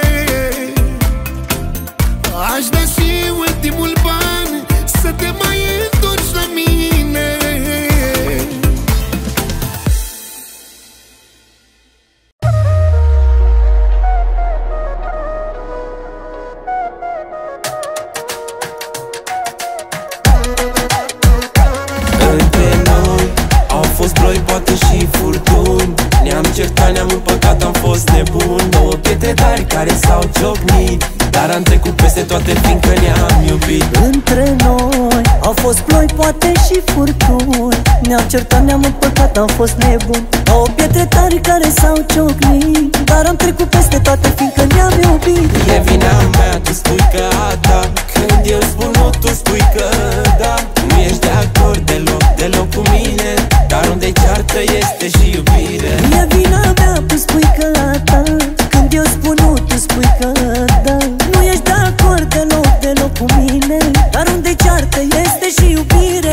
Aș da și ultimul ban să te mai întorci la mine. Între noi au fost ploi, poate și furtuni. Ne-am certat, ne-am împăcat, am fost nebuni. Două pietre tari care s-au ciocnit, dar am trecut peste toate fiindcă ne-am iubit. Între noi au fost ploi, poate și furtuni. Ne-am certat, ne-am împăcat, am fost nebuni. Două pietre tari care s-au ciocnit, dar am trecut peste toate fiindcă ne-am iubit. E vina mea, tu spui că a ta, când eu spun nu, tu spui că da. Nu ești de acord deloc, deloc cu mine, dar unde-i ceartă este și iubire. E vina mea, tu spui că a ta, când eu spun nu, tu spui că da. Nu ești de acord deloc, deloc cu mine, dar unde ceartă este și iubire.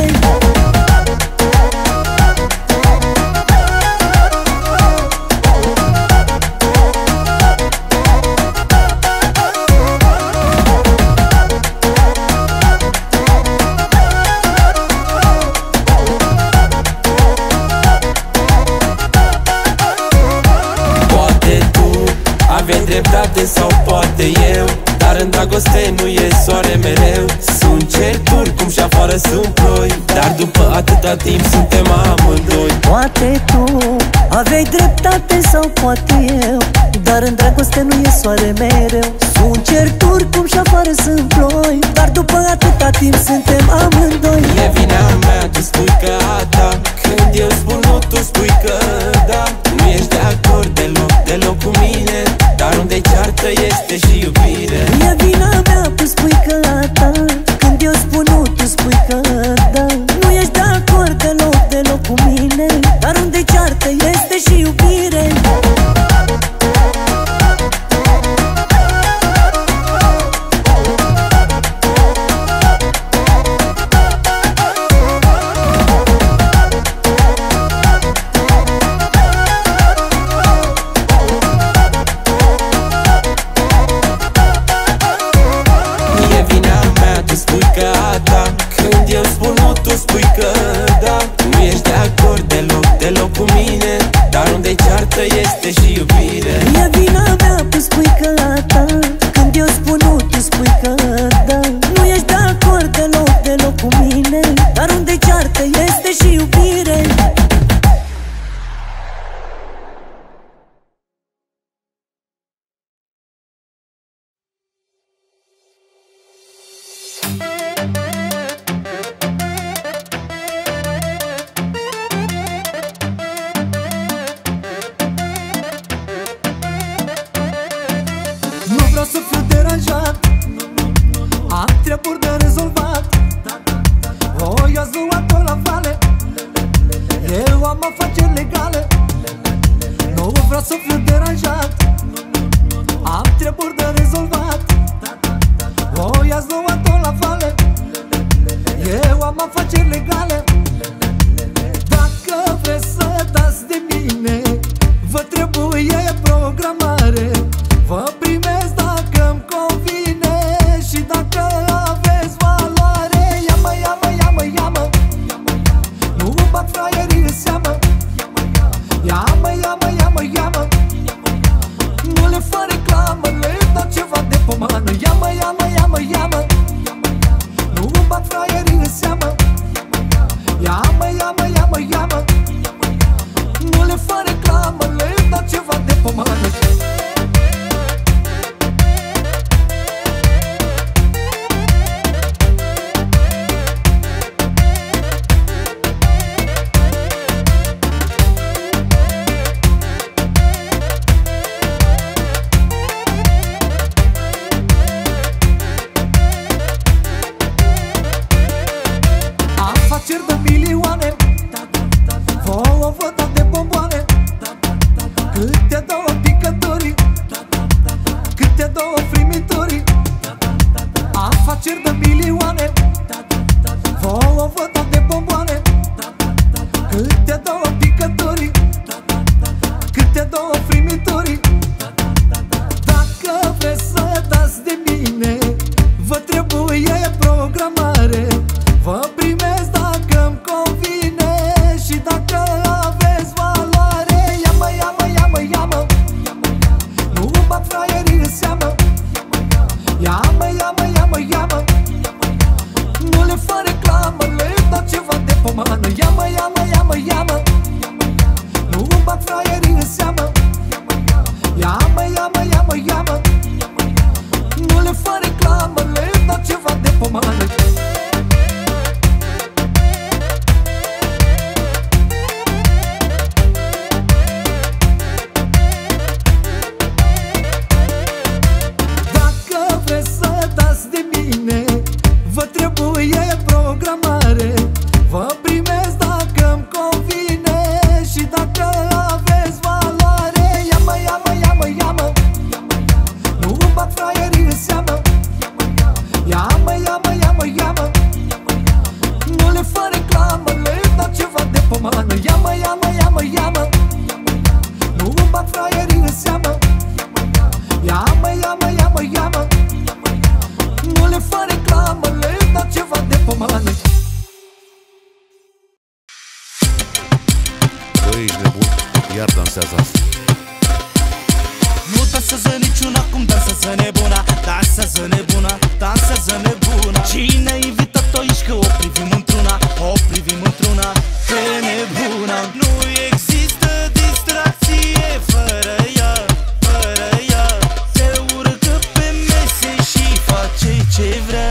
poate sau poate eu, dar în dragoste nu e soare mereu. Sunt certuri cum și afară sunt ploi, dar după atâta timp suntem amândoi. Poate tu aveai dreptate sau poate eu, dar în dragoste nu e soare mereu. Sunt certuri cum și afară sunt ploi, dar după atâta timp suntem amândoi. E vina mea, tu spui că a ta, când eu spun nu, tu spui că da. Nu ești de acord deloc, deloc cu mine, dar unde ceartă este și iubire. E vina mea, tu spui că a ta, când eu spun nu, tu spui că da. Nu ești de acord deloc, deloc cu mine, dar unde ceartă este și iubire. Când eu spun nu, tu spui că da. Nu ești de acord deloc, deloc cu mine, dar unde ceartă este și iubire. E vina mea, tu spui că a ta, când eu spun nu, tu spui că da. Nu ești de acord deloc, deloc cu mine, dar unde ceartă este și iubire. Vreau să fiu deranjat, am treburi de rezolvat. Voi ați luat-o la vale, eu am afaceri legale. Nu vreau să fiu deranjat, am treburi de rezolvat. Voi ați luat-o la vale, eu am afaceri legale. Dacă vreți să dați de mine, vă trebuie programare. Vă primesc dacă îmi convine și dacă aveți valoare. Ia-mă, ia-mă, ia-mă, ia-mă, nu îmi bag fraierii în seamă. Ia-mă, ia-mă, ia-mă, ia-mă, nu le fac reclamă, le dau ceva de pomană. Ia-mă, ia-mă, ia-mă, ia-mă, nu îmi bag fraierii în seamă. Ia-mă, ia-mă, ia-mă, ia-mă, nu le fac reclamă, le dau ceva de pomană. Afaceri de milioane, vouă vă dau de bomboane. Câte două picături, câte două frimituri. Afaceri de milioane, vouă vă dau de bomboane. Câte două picături, câte două frimituri. Dacă vreți să dați de mine, vă trebuie programare. Vă primesc dacă îmi convine și dacă aveți valoare. Ia-mă, ia-mă, ia-mă, ia-mă, nu îmi bag fraierii în seamă. Ia-mă, ia-mă, ia-mă, ia-mă, nu le fac reclamă, le dau ceva de pomană. Ia-mă, ia-mă, ia-mă, ia-mă, nu îmi bag fraierii în seamă. Ia-mă, ia-mă, ia-mă, ia-mă, nu le fac reclamă, le dau ceva de pomană. Dacă vreți să dați de mine, vă trebuie programare. Vă primesc dacă îmi convine și dacă aveți valoare. Ia-mă, ia-mă, ia-mă, ia-mă, nu îmi bag fraierii în seamă. Ia-mă, ia-mă, ia-mă, ia-mă, nu le fac reclamă, le dau ceva de pomană. Ia-mă, ia-mă, ia-mă, ia-mă, nu îmi bag fraierii în seamă. Ia-mă, ia-mă, ia-mă, ia-mă, nu le fac reclamă, le dau ceva de pomană. Băi, ești nebun, iar dansează asta. Nu te dansează niciuna cum dansează nebuna. Dansează nebuna, dansează nebuna. Cine a invitat-o aici că o privim într-una, o privim într-una pe nebuna. Nu există distracție fără ea, fără ea. Se urcă pe mese și face ce vrea.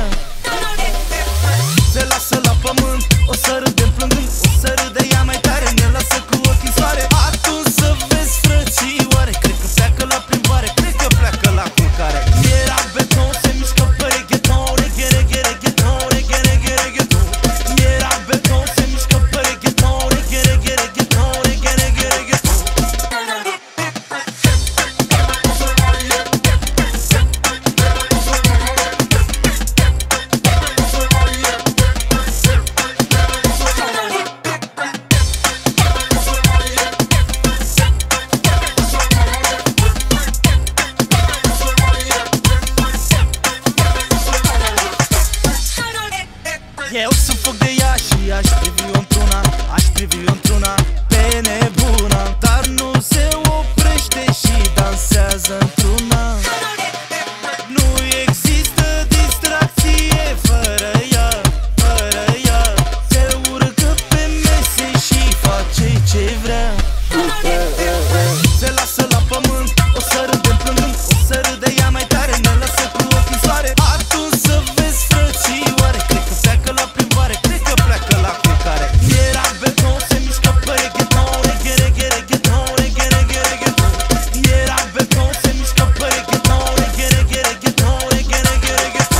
Se lasă la pământ, o să râdem plângând, o să râde ea mai tare, ne lasă cu ochii în soare. Atunci să vezi frățioare, cred că pleacă la plimbare, cred că pleacă la culcare. Era beton, se mișcă pe reggaeton, reggae, reggae, reggaeton, reggae, reggae, reggaeton. Era beton, se mișcă pe reggaeton, reggae, reggae, reggaeton, reggae, reggae, reggaeton. Eu sunt foc de ea și aș privi-o într-una, aș privi-o într-una pe nebuna. Dar nu se oprește și dansează într-una. Nu există distracție fără ea, fără ea. Se urcă pe mese și face ce vrea. Se lasă la pământ, o să râdem plângând, o să râde ea mai tare, ne lasă cu ochii în soare. Atunci să vezi frățioare, cred că pleacă la plimbare, cred că pleacă la culcare. Era beton, se mișcă pe reggaeton, reggae, reggae, reggaeton, reggae, reggae, reggaeton. Era beton, se mișcă pe reggaeton, reggae, reggae, reggaeton, reggae, reggae, reggaeton.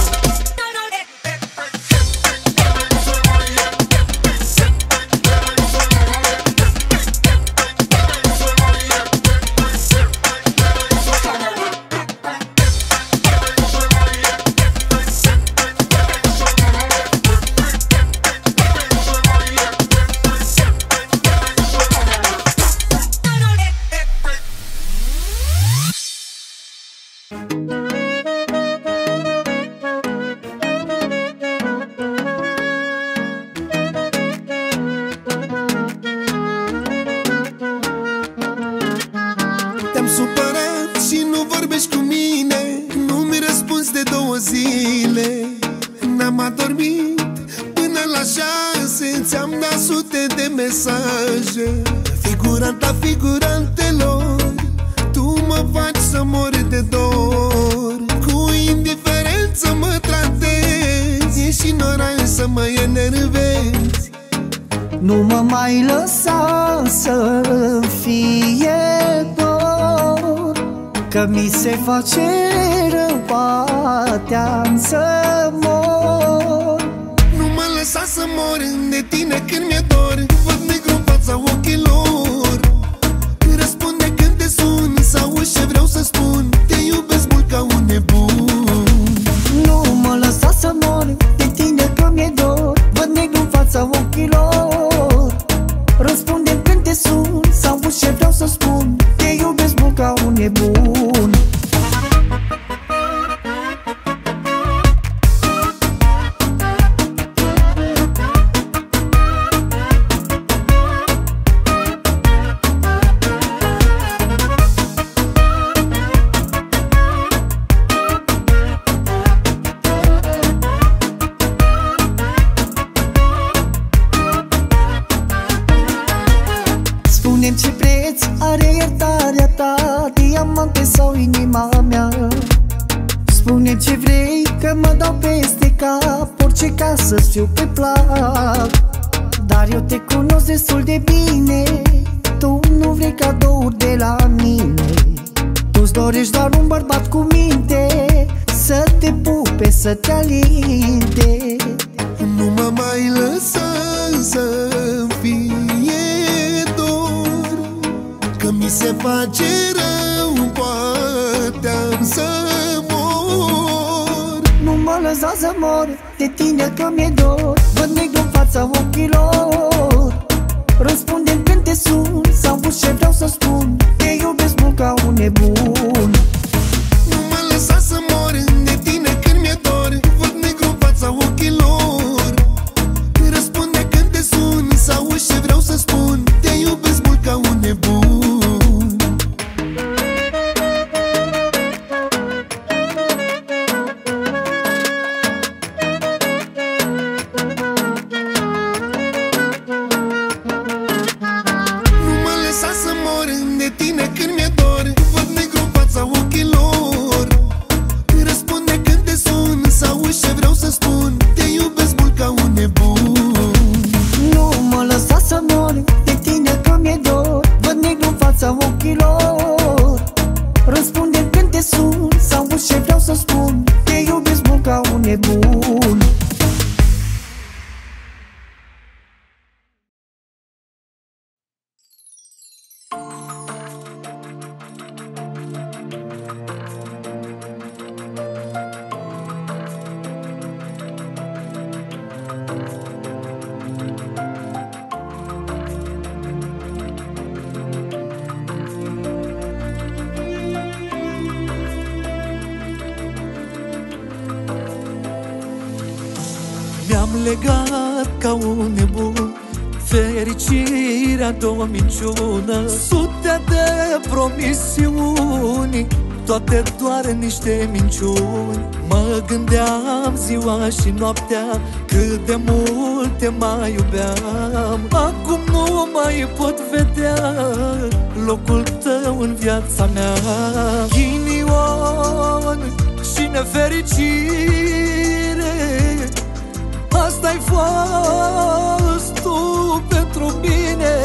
Te-am supărat și nu vorbești cu mine, nu mi răspunzi de 2 zile. N-am adormit până la 6, ți-am dat sute de mesaje. Figuranta figurantelor, tu mă faci să mor de dor. Cu indiferență mă tratezi, ești ignorant să mă enervezi. Nu mă mai lăsa să fie dor, că mi se face rău, poate-am să mor. Nu mă lăsa să mor de tine când mi-e dor. Văd negru în fața ochilor. Răspunde când te sun, sau ce vreau să spun. Te iubesc mult ca un nebun. Nu mă lăsa să mor de tine că mi-e dor. Văd negru în fața ochilor. Răspunde când te sun, sau ce vreau să spun. Te iubesc mult ca un nebun. Spune-mi ce preț are iertarea ta, diamante sau inima mea. Spune-mi ce vrei, că mă dau peste cap, orice ca să-ți fiu pe plac. Dar eu te cunosc destul de bine, tu nu vrei cadouri de la mine. Tu-ți dorești doar un bărbat cu minte, să te pupe, să te alinte. Nu mă mai lăsa să fie dor, că mi se face rău, poate-am să mor. Nu mă lăsa să mor de tine că mi-e dor. Văd negru în fața ochilor. Răspunde-mi când te sun, sau ce vreau să spun. Te iubesc mult ca un nebun. Nu mă lăsa să mor de tine când mi-e dor. Văd negru în fața ochilor. Răspunde când te sun, sau ce vreau să spun. Te iubesc mult ca un nebun. Mi-am legat ca un nebun fericirea de o minciună, sute de promisiuni, toate doar niște minciuni. Mă gândeam ziua și noaptea cât de mult te mai iubeam. Acum nu mai pot vedea locul tău în viața mea. Ghinion și nefericire, asta-i fost tu pentru mine.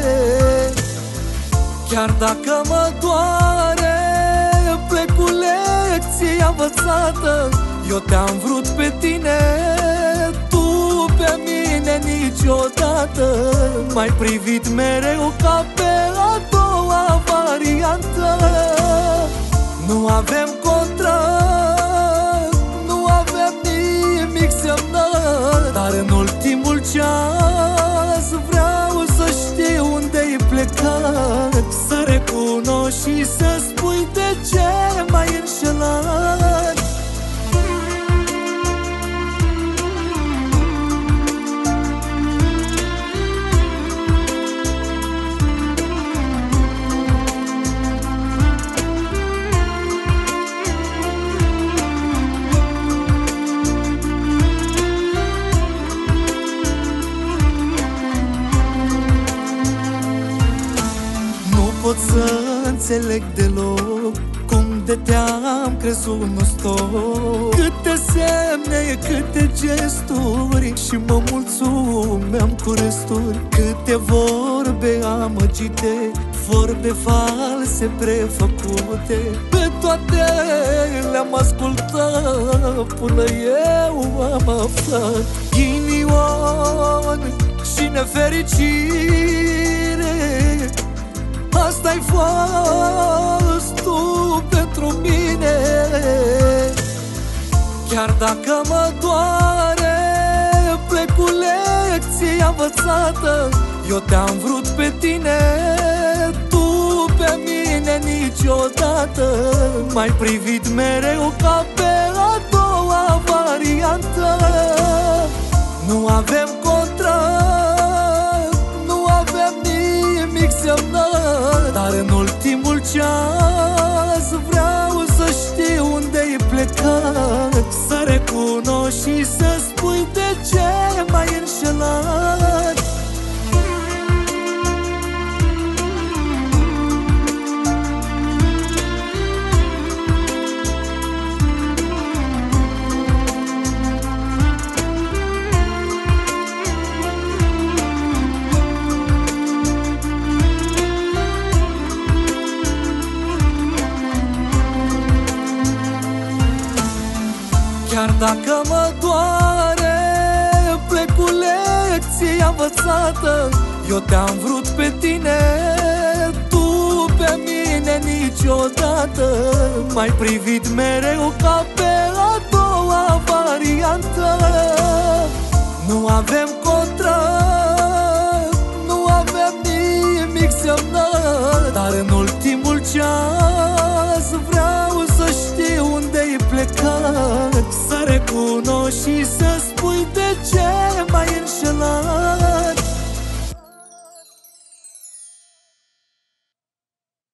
Chiar dacă mă doare, plec cu lecția învățată. Eu te-am vrut pe tine, tu pe mine niciodată. M-ai privit mereu ca pe a doua variantă. Nu avem contract, nu avem nimic semnat, dar în ultimul ceas vreau să știu unde-ai plecat. Să recunoști și să spui de ce m-ai înșelat. Pot să înțeleg deloc cum de te-am crezut non-stop. Câte semne, câte gesturi și mă mulțumeam cu resturi. Câte vorbe amăgite, vorbe false prefăcute. Pe toate le-am ascultat până eu am aflat. Ghinion și nefericire, asta-i fost tu pentru mine. Chiar dacă mă doare, plec cu lecția învățată. Eu te-am vrut pe tine, tu pe mine niciodată. M-ai privit mereu ca pe a doua variantă. Nu avem contract, nu avem nimic semnat, dar în ultimul ceas vreau să știu unde-ai plecat. Să recunoști și să spui de ce m-ai înșelat. Chiar dacă mă doare, plec cu lecția învățată. Eu te-am vrut pe tine, tu pe mine niciodată. M-ai privit mereu ca pe a doua variantă. Nu avem contract, nu avem nimic semnat, dar în ultimul ceas vreau să știu unde-ai plecat. Să recunoști și să